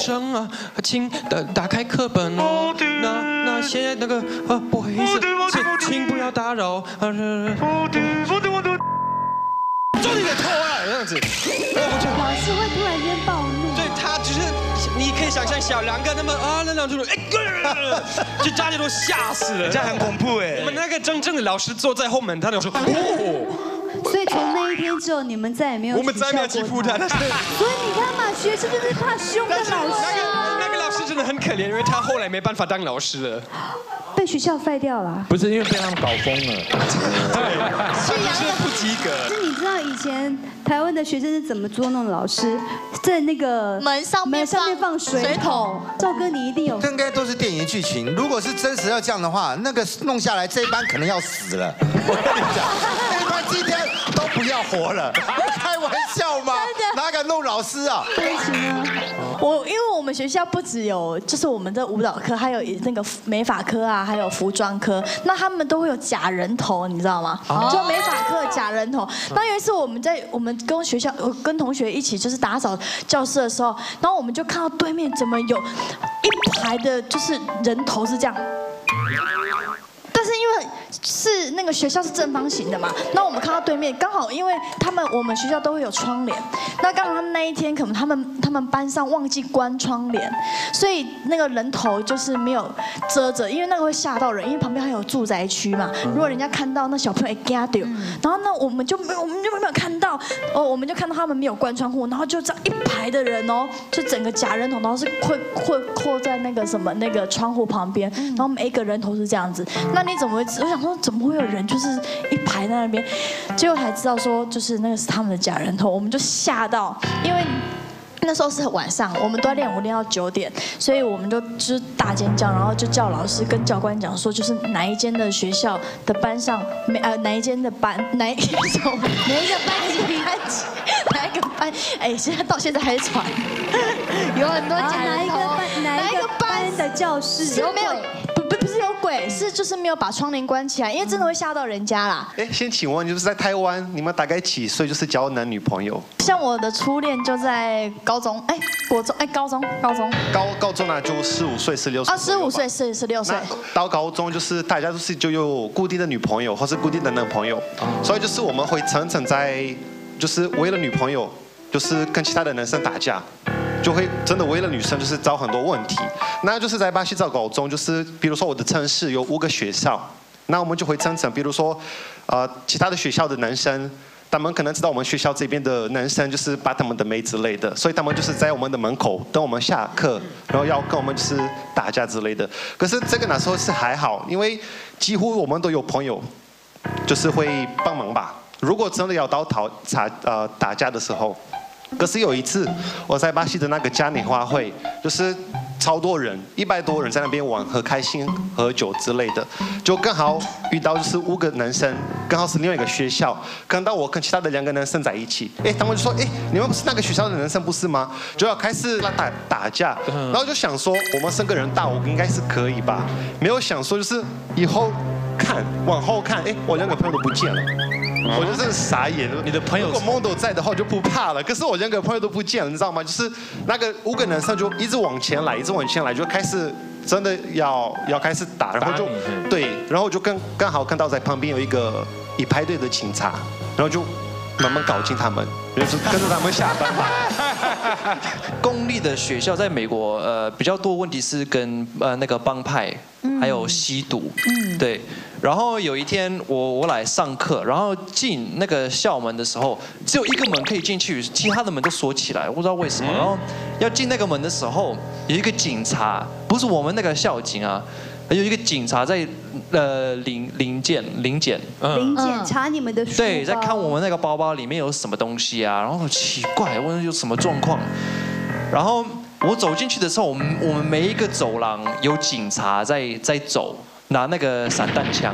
生啊，请打开课本哦。那些那个不好意思，请不要打扰。做你的头啊，这样子。 老师会突然间暴怒。 对他就是，你可以想象小两个那么那两种就大家都吓死了， 这样很恐怖哎。 我们那个真正的老师坐在后面，他就说所以从那一天之后，你们再也没有我们再也没有欺负他。 所以你看嘛，学生就是怕凶的老师啊。 那个老师真的很可怜，因为他后来没办法当老师了， 被学校废掉了。 不是因为被他们搞疯了， 对，不及格。 是你知道以前台湾的学生是怎么捉弄老师？在那个门上面放水桶。赵哥，你一定有。 这应该都是电影剧情。如果是真实要这样的话，那个弄下来这一班可能要死了。我跟你讲，这一班今天都不要活了，开玩笑吗？哪敢弄老师啊？ 因为我们学校不只有就是我们的舞蹈科，还有那个美发科啊，还有服装科，那他们都会有假人头，你知道吗？就美发科的假人头。那有一次我们跟同学一起就是打扫教室的时候，然后我们就看到对面怎么有一排的就是人头是这样。但是因为是那个学校是正方形的嘛，那我们看到对面刚好，因为我们学校都会有窗帘，那刚好他们那一天可能他们班上忘记关窗帘，所以那个人头就是没有遮着，因为那个会吓到人，因为旁边还有住宅区嘛，如果人家看到那小朋友会吓到，然后呢我们就没有看到我们就看到他们没有关窗户，然后就这样一排的人哦，就整个假人头，然后是会扣在那个什么那个窗户旁边，然后每一个人头是这样子，那你怎么会？我想说怎么会有人就是一排在那边，结果才知道说就是那个是他们的假人头，我们就吓到，因为那时候是晚上，我们都要练舞练到9点，所以我们就是大尖叫，然后就叫老师跟教官讲说，就是哪一间的学校的班上哪一间的班哪一个班级哪一个班，现在到现在还是传，有很多假人头， 哪一个班的教室是没有。不是有鬼，是就是没有把窗帘关起来，因为真的会吓到人家啦。 先请问，就是在台湾，你们大概几岁就是交男女朋友？ 像我的初恋就在高中，国中，高中。 高中呢就15岁、16岁。 15岁、16岁。 到高中就是大家就有固定的女朋友或是固定的男朋友，所以就是我们会常常在就是为了女朋友，就是跟其他的男生打架。就会真的为了女生就是找很多问题，那就是在巴西找高中，就是比如说我的城市有5个学校，那我们就会常常，比如说，其他的学校的男生，他们可能知道我们学校这边的男生就是把他们的妹之类的，所以他们就是在我们的门口等我们下课，然后要跟我们就是打架之类的。可是这个那时候是还好，因为几乎我们都有朋友，就是会帮忙吧。如果真的要到打架的时候。可是有一次，我在巴西的那个嘉年华会，就是超多人，100多人在那边玩，喝开心、喝酒之类的，就刚好遇到就是5个男生，刚好是另外一个学校，看到我跟其他的2个男生在一起，他们就说，你们不是那个学校的男生不是吗？就要开始打架，然后就想说我们3个人大舞应该是可以吧，没有想说就是以后往后看，我2个朋友都不见了。我就真的傻眼了。你的朋友如果梦都在的话，我就不怕了。可是我2个朋友都不见了，你知道吗？就是那个5个男生就一直往前来，就开始真的要开始打，然后就对，然后就刚好看到在旁边有一排队的警察，然后就慢慢搞进他们，就是跟着他们下班吧。 公立的学校在美国，比较多问题是跟那个帮派，还有吸毒，对。然后有一天我来上课，然后进那个校门的时候，只有1个门可以进去，其他的门都锁起来，我不知道为什么。然后要进那个门的时候，有一个警察，不是我们那个校警啊，有一个警察在临检查你们的书包， 对，在看我们那个包包里面有什么东西啊，然后很奇怪，问有什么状况，然后我走进去的时候，我们每一个走廊有警察在走。拿那个散弹枪，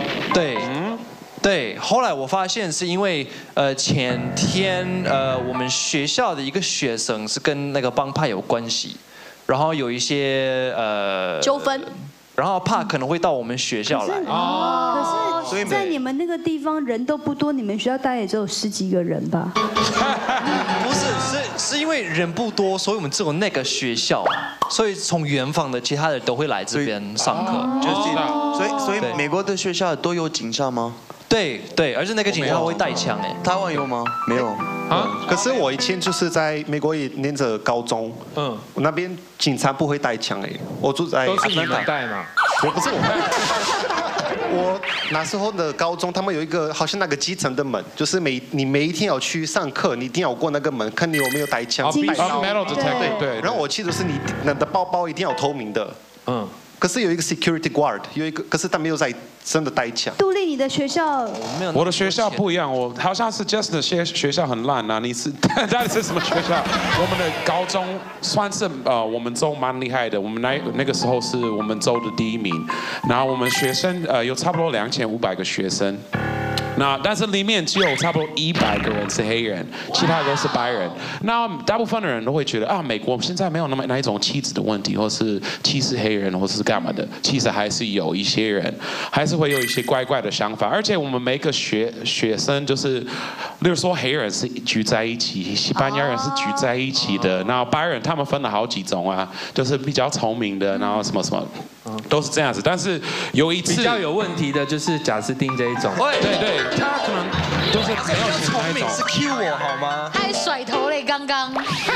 对，后来我发现是因为前天我们学校的一个学生是跟那个帮派有关系，然后有一些纠纷， 然后怕可能会到我们学校来。 可是说，在你们那个地方人都不多，你们学校大概也只有10几个人吧？ 不是，是因为人不多，所以我们只有那个学校，所以从远方的其他人都会来这边上课， 所以美国的学校都有警察吗？ 对，而且那个警察会带枪哎。 台湾有吗？没有。 可是我以前就是在美国也念着高中，我那边警察不会带枪哎，我住在都是你们带嘛？ 我不是我带。我那时候的高中，他们有一个好像那个基层的门，就是你每一天要去上课，你一定要过那个门，看你有没有带枪。 metal detector 对。 然后我记得是你的包包一定要透明的。可是有一个 security guard， 可是他没有在真的带枪。 杜丽，你的学校？ 我的学校不一样，我好像是 just 的学校很烂啊。你是到底是什么学校？我们的高中算是我们州蛮厉害的，我们那个时候是我们州的第1名，然后我们学生有差不多2500个学生。但是里面只有差不多100个人是黑人，其他都是白人。那大部分的人都会觉得啊，美国现在没有那一种气质的问题，或是歧视黑人，或是干嘛的。其实还是有一些人，还是会有一些怪怪的想法。而且我们每个学生就是，例如说黑人是聚在一起，西班牙人是聚在一起的，然后白人他们分了好几种啊，就是比较聪明的，然后什么什么。都是这样子，但是有一次比较有问题的就是贾斯汀这一种， 对，他可能都是没有钱那一种。 是 Q 我好吗？ 他还甩头嘞，刚刚。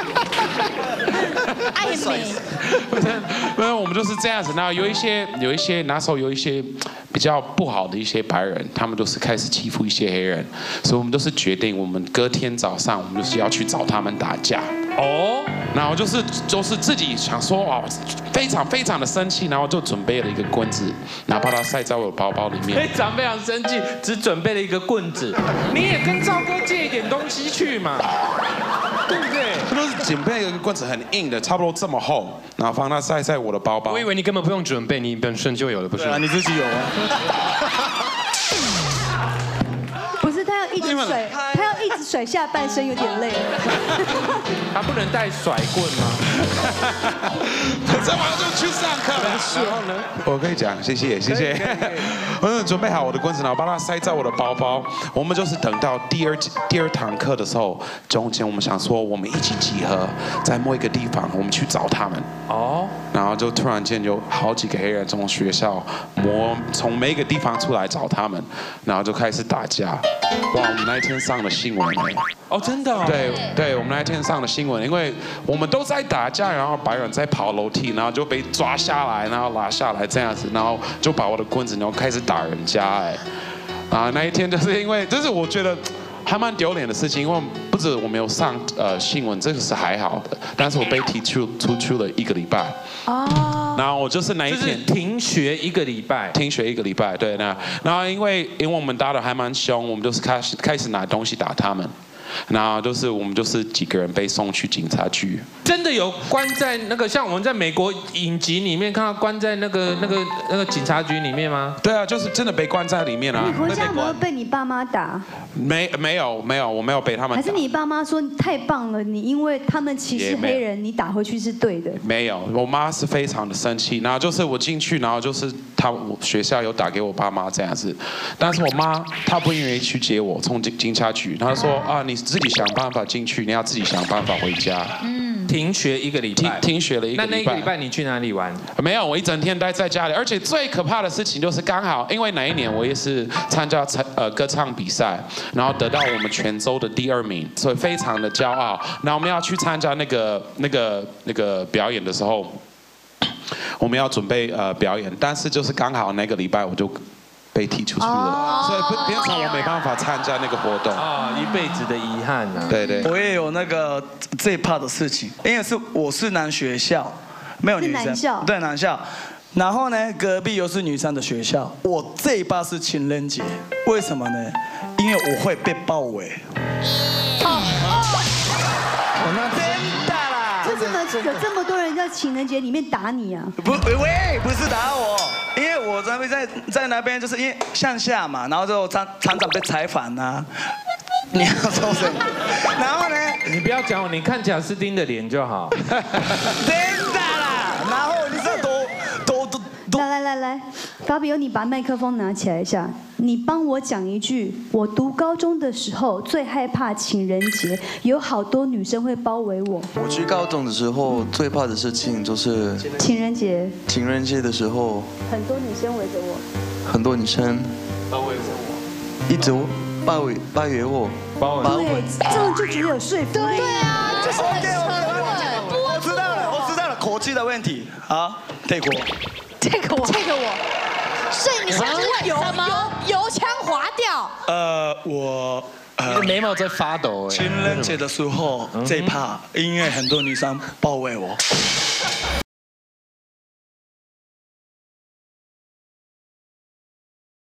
爱美。 没有，我们就是这样子。然后有一些那时候有一些比较不好的一些白人，他们都是开始欺负一些黑人，所以我们都是决定，我们隔天早上我们就是要去找他们打架。然后就是自己想说非常的生气，然后就准备了一个棍子，然后把它塞在我的包包里面。 非常生气，只准备了一个棍子。你也跟赵哥借一点东西去嘛，对不对？ 这都是准备一个棍子，很硬的，差不多这么厚，然后放它塞在我的包包。 我以为你根本不用准备，你本身就有了，不是？ 你自己有啊。 不是，他要一直甩下半身，有点累。 他不能带甩棍吗？ 这马上就去上课了。然后呢？我可以讲，谢谢。我准备好我的棍子，然后把它塞在我的包包。我们就是等到第二堂课的时候，中间我们想说，我们一起集合在某一个地方，我们去找他们。然后就突然间有好几个黑人从学校从每一个地方出来找他们，然后就开始打架。哇，我们那一天上了新闻真的？ 对，我们那一天上了新闻，因为我们都在打架，然后白人在跑楼梯，然后就被抓下来，然后拉下来这样子，然后就把我的棍子，然后开始打人家那一天就是因为，就是我觉得还蛮丢脸的事情，因为不止我没有上新闻，这个是还好的，但是我被踢出了1个礼拜。然后我就是那一天停学1个礼拜， 对，然后因为我们打得还蛮凶，我们就是开始拿东西打他们。然后我们就是几个人被送去警察局。 真的有关在那个像我们在美国影集里面看到关在那个警察局里面吗？ 对啊，就是真的被关在里面啊。 你回家有没有被你爸妈打？ 没有，我没有被他们打。 还是你爸妈说太棒了，你因为他们歧视黑人，你打回去是对的？ 没有，我妈是非常的生气，然后就是我进去，然后就是学校有打给我爸妈这样子，但是我妈她不愿意去接我，从警察局，她说你自己想办法进去，你要自己想办法回家。 停学1个礼拜， 停学了1个礼拜。 那1个礼拜你去哪里玩？ 没有，我一整天待在家里，而且最可怕的事情就是刚好，因为那一年我也是参加歌唱比赛，然后得到我们全州的第2名，所以非常的骄傲。那我们要去参加那个表演的时候，我们要准备表演，但是就是刚好那个礼拜我就被踢出去了，所以变成我没办法参加那个活动一辈子的遗憾啊。 对， 我也有那个最怕的事情，因为我是男学校，没有女生， 是男校， 对，男校。然后呢，隔壁又是女生的学校，我最怕是情人节，为什么呢？因为我会被包围。我那真的啦！ 为什么有这么多人在情人节里面打你啊？ 不是打我，因为我在那边，就是因为乡下嘛，然后就常常被采访啊。你要说什么？然后呢？ 你不要讲我，你看贾斯汀的脸就好。 真的啦！然后你知道多。 来， 来，法比欧，你把麦克风拿起来一下，你帮我讲一句，我读高中的时候最害怕情人节，有好多女生会包围我。 我去高中的时候最怕的事情就是情人节。 情人节的时候， 很多女生围着我。 很多女生包围我，一直包围我， 对，这样就觉得有说服力。 对啊，就是很沉稳。 我知道了，口气的问题。好，take 我。 所以你现在是油腔滑调。 你的眉毛在发抖。 情人节的时候最怕，因为很多女生包围我。